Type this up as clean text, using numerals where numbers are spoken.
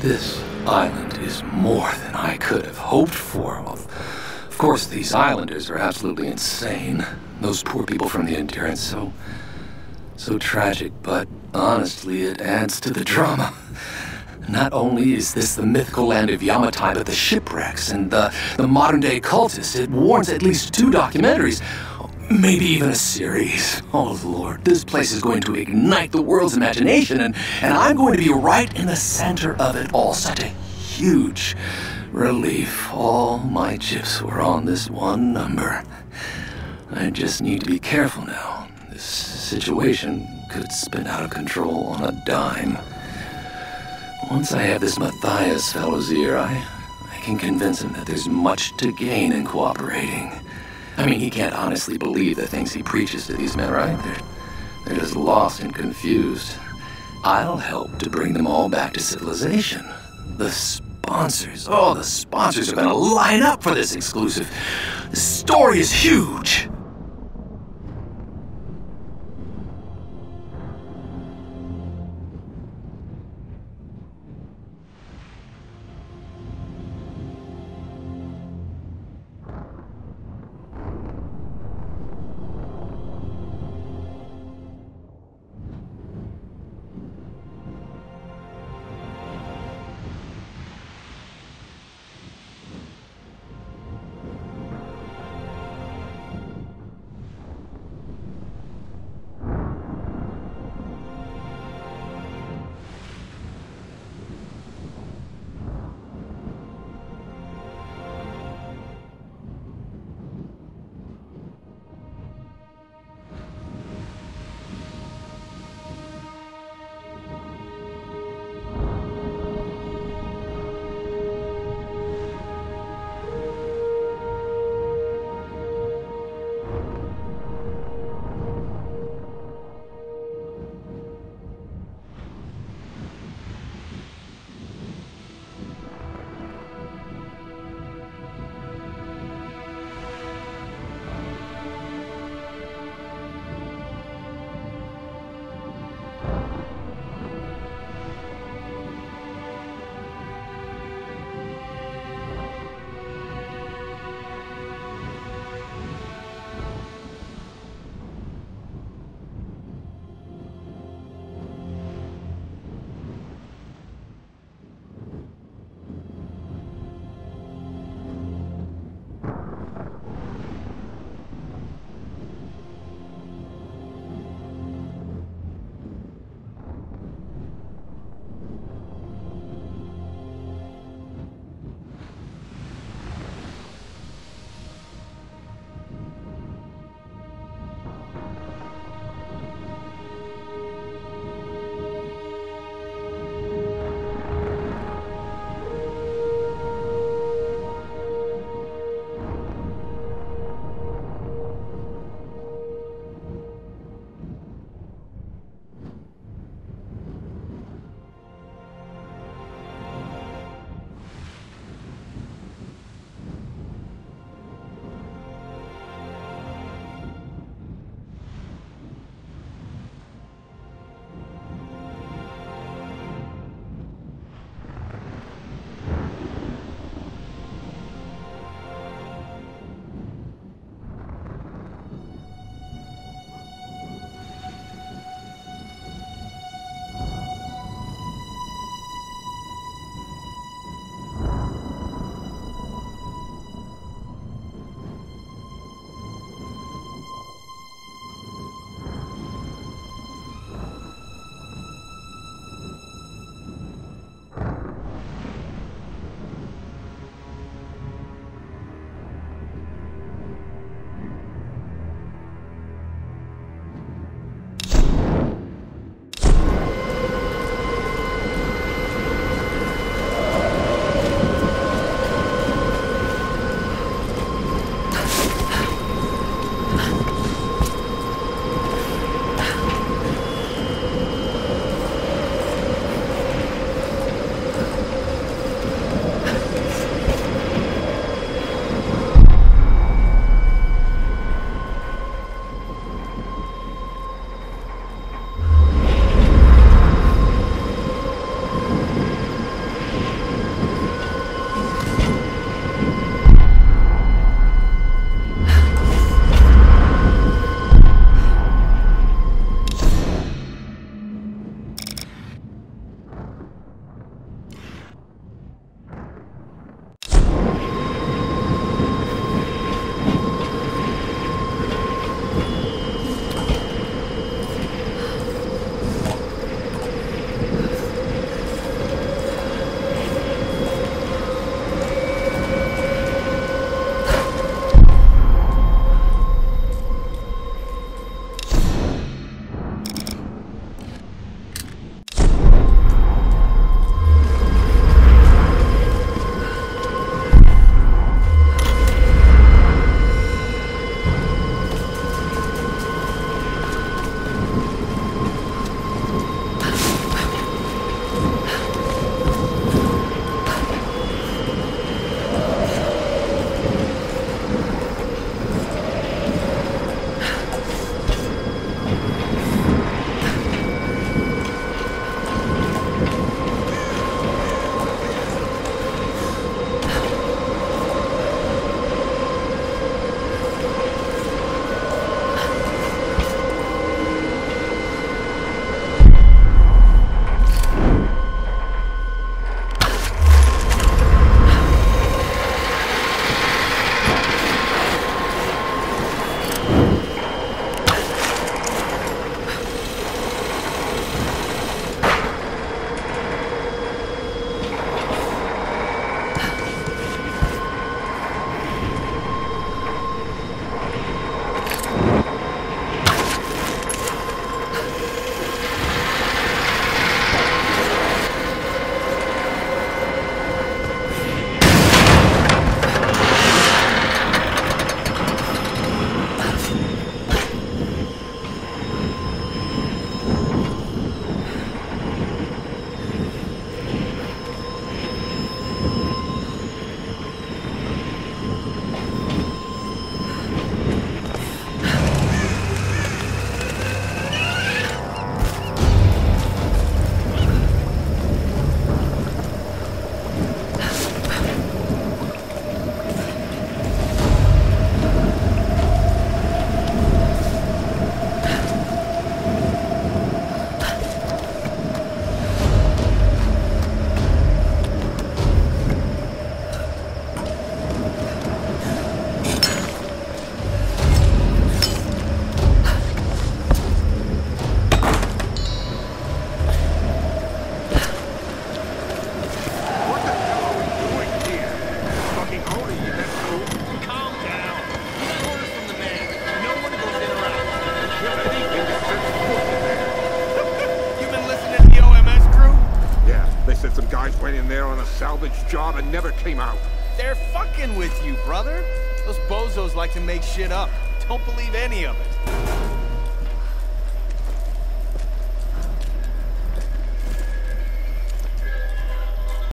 This island is more than I could have hoped for. Of course, these islanders are absolutely insane. Those poor people from the Endurance, so tragic, but honestly, it adds to the drama. Not only is this the mythical land of Yamatai, but the shipwrecks and the modern-day cultists. It warrants at least 2 documentaries, maybe even a series. Oh, Lord, this place is going to ignite the world's imagination, and I'm going to be right in the center of it all. Such a huge relief. All my chips were on this one number. I just need to be careful now. This situation could spin out of control on a dime. Once I have this Matthias fellow's ear, I can convince him that there's much to gain in cooperating. I mean, he can't honestly believe the things he preaches to these men, right? They're just lost and confused. I'll help to bring them all back to civilization. The sponsors are gonna line up for this exclusive. The story is huge. in there on a salvage job and never came out. They're fucking with you, brother. Those bozos like to make shit up. Don't believe any of it.